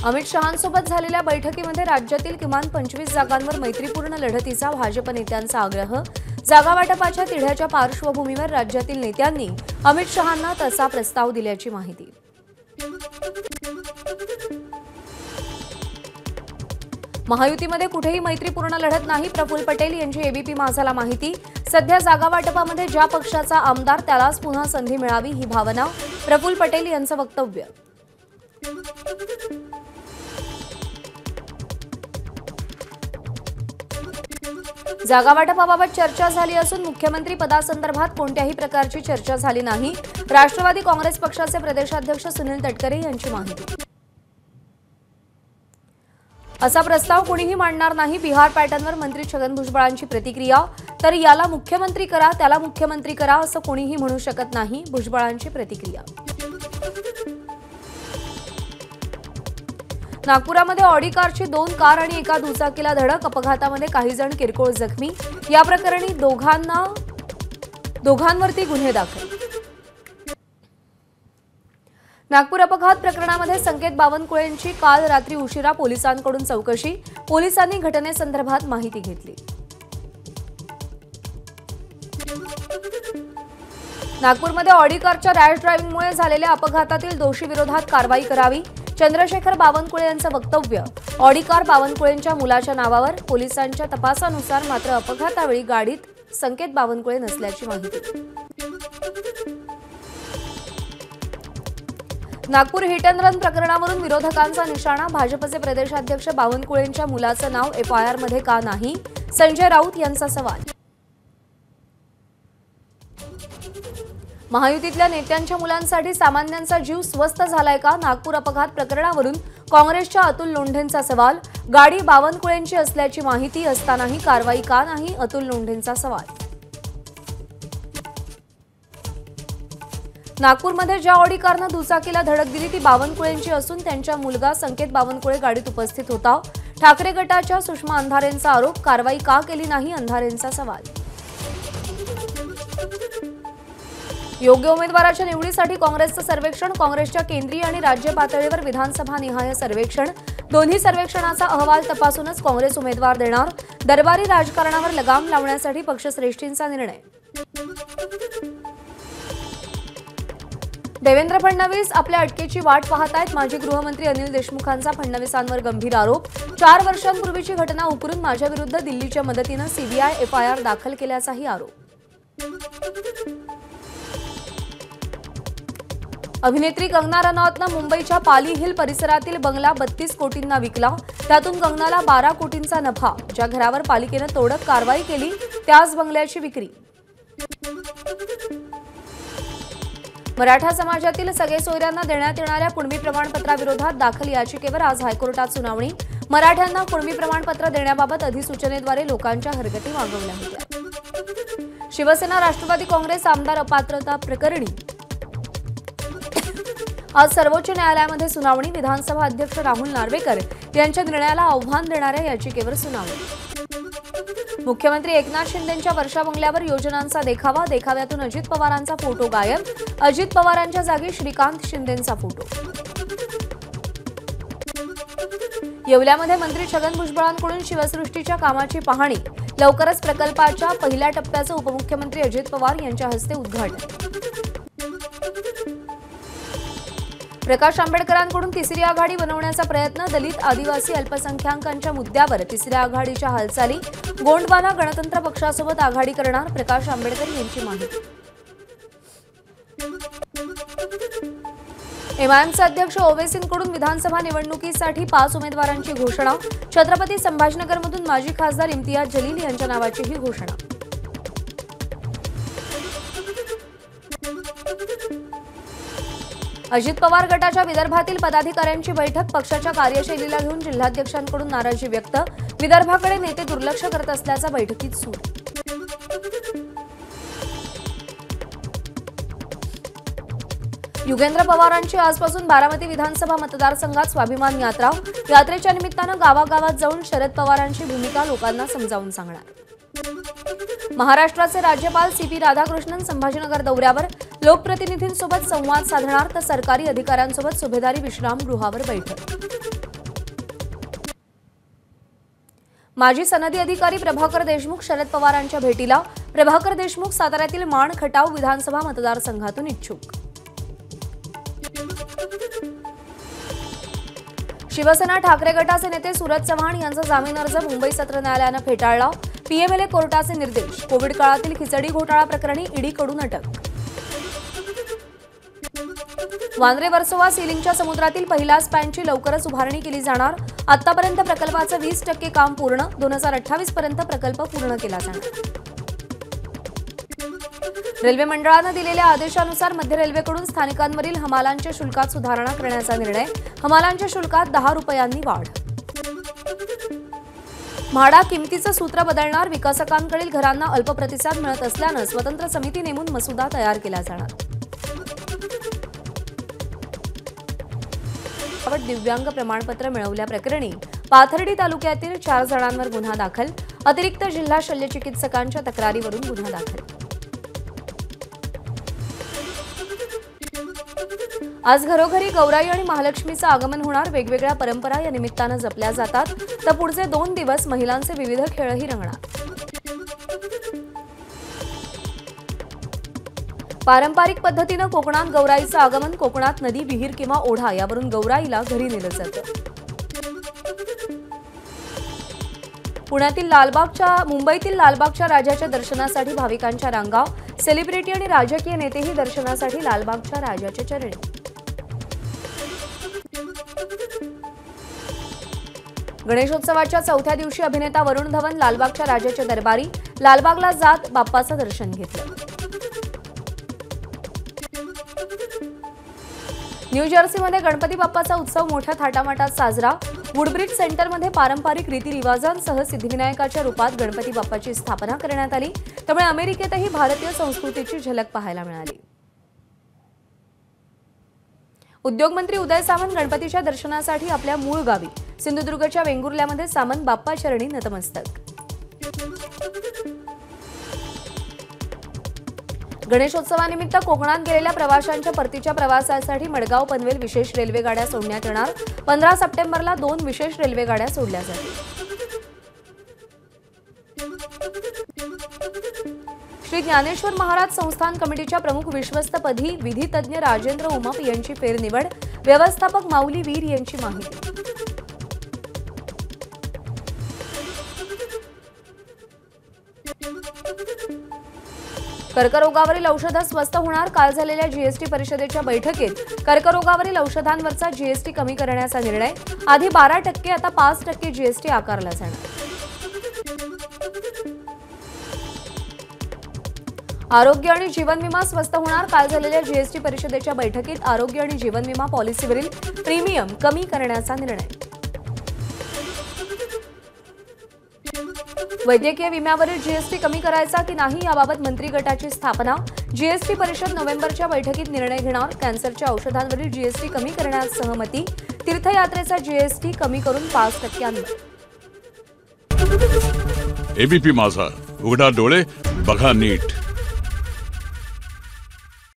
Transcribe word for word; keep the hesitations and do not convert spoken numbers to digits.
अमित शहांसोबत झालेल्या बैठकीमध्ये राज्यातील किमान पंचवीस जागांवर मैत्रीपूर्ण लढतीचा भाजप नेत्यांचा आग्रह। जागा वाटपाच्या तिढ्याच्या पार्श्वभूमीवर राज्यातील नेत्यांनी अमित शहांना तसा प्रस्ताव दिल्याची माहिती। महायुतीमध्ये कुठेही मैत्रीपूर्ण लढत नाही, प्रफुल्ल पटेल यांची एबीपी माझाला माहिती। सध्या जागा वाटपामध्ये ज्या पक्षाचा आमदार त्यालाच पुन्हा संधी मिळावी ही भावना, प्रफुल्ल पटेल यांचं वक्तव्य। जागा वाटपाबाबत चर्चा झाली असून मुख्यमंत्री पदासंदर्भात कोणत्याही प्रकारची चर्चा झाली नाही, राष्ट्रवादी काँग्रेस पक्षाचे प्रदेशाध्यक्ष सुनील तटकरे यांची माहिती। असा प्रस्ताव कोणीही मांडणार नाही, बिहार पॅटर्नवर मंत्री छगन भुजबळांची प्रतिक्रिया। तर याला मुख्यमंत्री करा त्याला मुख्यमंत्री करा असं कोणीही म्हणू शकत नाही, भुजबळांची प्रतिक्रिया। नागपुरामध्ये ऑडी कारची दोन कार आणि एका दुचाकीला धडक, अपघातामध्ये काही जण किरकोळ जखमी। या प्रकरणी दोघांना दोघांवरती गुन्हे दाखल। नागपूर अपघात प्रकरणामध्ये संकेत बावनकुळेंची काल रात्री उशिरा पोलिसांकडून चौकशी, पोलिसांनी घटनेसंदर्भात माहिती घेतली। नागपूरमध्ये ऑडी कारच्या रॅश ड्रायव्हिंगमुळे झालेल्या अपघातातील दोषी विरोधात कारवाई करावी, चंद्रशेखर बावनकुळे यांचं वक्तव्य। ऑडी कार बावनकुळेंच्या मुलाच्या नावावर, पोलिसांच्या तपासानुसार मात्र अपघातावेळी गाडीत संकेत बावनकुळे नसल्याची माहिती। नागपूर हिट अँड रन प्रकरणावरून विरोधकांचा निशाणा, भाजपचे प्रदेशाध्यक्ष बावनकुळेंच्या मुलाचं नाव एफआयआर मध्ये का नाही, संजय राऊत यांचा सवाल। महायुतीतल्या नेत्यांच्या मुलांसाठी सामान्यांचा जीव स्वस्त झालाय का, नागपूर अपघात प्रकरणावरून काँग्रेसच्या अतुल लोंढेंचा सवाल। गाडी बावनकुळेंची असल्याची माहिती असतानाही कारवाई का नाही, अतुल लोंढेंचा सवाल। नागपूरमध्ये ज्या ऑडी कारनं दुचाकीला धडक दिली ती बावनकुळेंची असून त्यांचा मुलगा संकेत बावनकुळे गाडीत उपस्थित होता। ठाकरे गटाच्या सुषमा अंधारेंचा आरोप, कारवाई का केली नाही, अंधारेंचा सवाल। योग्य उमेदवाराच्या निवडीसाठी काँग्रेसचं सर्वेक्षण, काँग्रेसच्या केंद्रीय आणि राज्य पातळीवर विधानसभा निहाय सर्वेक्षण, दोन्ही सर्वेक्षणाचा अहवाल तपासूनच काँग्रेस उमेदवार देणार। दरबारी राजकारणावर लगाम लावण्यासाठी पक्षश्रेष्ठींचा निर्णय। देवेंद्र फडणवीस आपल्या अटकेची वाट पाहतायत, माजी गृहमंत्री अनिल देशमुखांचा फडणवीसांवर गंभीर आरोप। चार वर्षांपूर्वीची घटना उकरून माझ्या विरुद्ध दिल्लीच्या मदतीनं सीबीआय एफआयआर दाखल केल्याचाही आरोप। अभिनेत्री कंगना रनौतनं मुंबईच्या पाली हिल परिसरातील बंगला बत्तीस कोटींना विकला, त्यातून कंगनाला बारा कोटींचा नफा। ज्या घरावर पालिकेनं तोडक कारवाई केली त्याच बंगल्याची विक्री। मराठा समाजातील सगळे सोयऱ्यांना देण्यात येणाऱ्या कुणबी प्रमाणपत्राविरोधात दाखल याचिकेवर आज हायकोर्टात सुनावणी। मराठ्यांना कुणबी प्रमाणपत्र देण्याबाबत अधिसूचनेद्वारे लोकांच्या हरकती मागवल्या होत्या। शिवसेना राष्ट्रवादी काँग्रेस आमदार अपात्रता प्रकरणी आज सर्वोच्च न्यायालयामध्ये सुनावणी। विधानसभा अध्यक्ष राहुल नार्वेकर यांच्या निर्णयाला आव्हान देणाऱ्या याचिकेवर सुनावणी। मुख्यमंत्री एकनाथ शिंदेंच्या वर्षा बंगल्यावर योजनांचा देखावा, देखाव्यातून अजित पवारांचा फोटो गायब, अजित पवारांच्या जागी श्रीकांत शिंदेंचा फोटो। येवल्यामध्ये मंत्री छगन भुजबळांकडून शिवसृष्टीच्या कामाची पाहणी, लवकरच प्रकल्पाच्या पहिल्या टप्प्याचं उपमुख्यमंत्री अजित पवार यांच्या हस्ते उद्घाटन। प्रकाश आंबेडकरांकडून तिसरी आघाडी बनवण्याचा प्रयत्न, दलित आदिवासी अल्पसंख्याकांच्या मुद्द्यावर तिसऱ्या आघाडीच्या हालचाली, गोंडवाना गणतंत्र पक्षासोबत आघाडी करणार, प्रकाश आंबेडकर यांची माहिती। एमआयएमचे अध्यक्ष ओवेसींकडून विधानसभा निवडणुकीसाठी पाच उमेदवारांची घोषणा, छत्रपती संभाजीनगरमधून माजी खासदार इम्तियाज जलील यांच्या नावाचीही घोषणा। अजित पवार गटाच्या विदर्भातील पदाधिकाऱ्यांची बैठक, पक्षाच्या कार्यशैलीला घेऊन जिल्हाध्यक्षांकडून नाराजी व्यक्त, विदर्भाकडे नेते दुर्लक्ष करत असल्याचा बैठकीत सूर। युगेंद्र पवारांची आजपासून बारामती विधानसभा मतदारसंघात स्वाभिमान यात्रा, यात्रेच्या निमित्तानं गावागावात जाऊन शरद पवारांची भूमिका लोकांना समजावून सांगणार। महाराष्ट्राचे राज्यपाल सी पी राधाकृष्णन संभाजीनगर दौऱ्यावर, लोकप्रतिनिधींसोबत संवाद साधणार, तर सरकारी अधिकाऱ्यांसोबत सुभेदारी विश्रामगृहावर बैठक। माजी सनदी अधिकारी प्रभाकर देशमुख शरद पवारांच्या भेटीला. प्रभाकर देशमुख साताऱ्यातील माण खटाव विधानसभा मतदारसंघातून इच्छुक. शिवसेना ठाकरे गटाचे नेते सुरज चव्हाण यांचा जामीन अर्ज मुंबई सत्र न्यायालयानं फेटाळला. पीएमएलए कोर्टाचे निर्देश. कोविड काळातील खिचडी घोटाळा प्रकरणी ईडीकडून अटक. वांद्रे वर्सोवा सिलिंगच्या समुद्रातील पहिल्या स्पॅनची लवकरच उभारणी केली जाणार. आतापर्यंत प्रकल्पाचं वीस टक्के काम पूर्ण. दोन हजार अठ्ठावीस पर्यंत प्रकल्प पूर्ण केला जाणार. रेल्वे मंडळानं दिलेल्या आदेशानुसार मध्य रेल्वेकडून स्थानकांवरील हमालांच्या शुल्कात सुधारणा करण्याचा निर्णय. हमालांच्या शुल्कात दहा रुपयांनी वाढ. म्हाडा किमतीचं सूत्र बदलणार. विकासकांकडील घरांना अल्प प्रतिसाद मिळत असल्यानं स्वतंत्र समिती नेमून मसुदा तयार केला जाणार. दिव्यांग प्रमाणपत्र मिळवल्याप्रकरणी पाथर्डी तालुक्यातील चार जणांवर गुन्हा दाखल. अतिरिक्त जिल्हा शल्यचिकित्सकांच्या तक्रारीवरून गुन्हा दाखल. आज घरोघरी गौराई आणि महालक्ष्मीचं आगमन होणार. वेगवेगळ्या परंपरा या निमित्तानं जपल्या जातात. तर पुढचे दोन दिवस महिलांचे विविध खेळही रंगणार. पारंपरिक पद्धतीनं कोकणात गौराईचं आगमन. कोकणात नदी, विहीर किंवा ओढा यावरून गौराईला घरी नेलं जातं. पुण्यातील लालबागच्या मुंबईतील लालबागच्या राजाच्या दर्शनासाठी भाविकांच्या रांगा. सेलिब्रिटी आणि राजकीय नेतेही दर्शनासाठी लालबागच्या राजाच्या चरणी. गणेशोत्सवाच्या चौथ्या दिवशी अभिनेता वरुण धवन लालबागच्या राजाच्या दरबारी. लालबागला जात बाप्पाचं दर्शन घेतलं. न्यू जर्सीमध्ये गणपती बाप्पाचा उत्सव मोठ्या थाटामाटात साजरा. वुडब्रिज सेंटरमध्ये पारंपरिक रीतिरिवाजांसह सिद्धिविनायकाच्या रूपात गणपती बाप्पाची स्थापना करण्यात आली. त्यामुळे अमेरिकेतही भारतीय संस्कृतीची झलक पाहायला मिळाली. उद्योगमंत्री उदय सामंत गणपतीच्या दर्शनासाठी आपल्या मूळ गावी सिंधुदुर्गच्या वेंगुर्ल्यामध्ये सामंत बाप्पा चरणी नतमस्तक. गणेशोत्सवानिमित्त कोकणात गेलेल्या प्रवाशांच्या परतीच्या प्रवासासाठी मडगाव पनवेल विशेष रेल्वे गाड्या सोडण्यात येणार. पंधरा सप्टेंबरला दोन विशेष रेल्वे गाड्या सोडल्या जातील. श्री ज्ञानेश्वर महाराज संस्थान कमिटीच्या प्रमुख विश्वस्तपदी विधितज्ञ राजेंद्र उमाप यांची फेरनिवड. व्यवस्थापक माऊली वीर यांची माहिती. कर्करोगावरील औषधं स्वस्त होणार. काल झालेल्या जीएसटी परिषदेच्या बैठकीत कर्करोगावरील औषधांवरचा जीएसटी कमी करण्याचा निर्णय. आधी बारा टक्के आता पाच टक्के जीएसटी आकारला जाणार. आरोग्य आणि जीवन विमा स्वस्त होणार. काल झालेल्या जीएसटी परिषदेच्या बैठकीत आरोग्य आणि जीवन विमा पॉलिसीवरील प्रीमियम कमी करण्याचा निर्णय. वैद्यकीय विम्यावरील जीएसटी कमी करायचा की नाही याबाबत मंत्री गटाची स्थापना. जीएसटी परिषद नोव्हेंबरच्या बैठकीत निर्णय घेणार. कॅन्सरच्या औषधांवरील जीएसटी कमी करण्यास सहमती. तीर्थयात्रेचा जीएसटी कमी करून पाच टक्क्यांवर. एबीपी माझा, उघडा डोळे बघा नीट.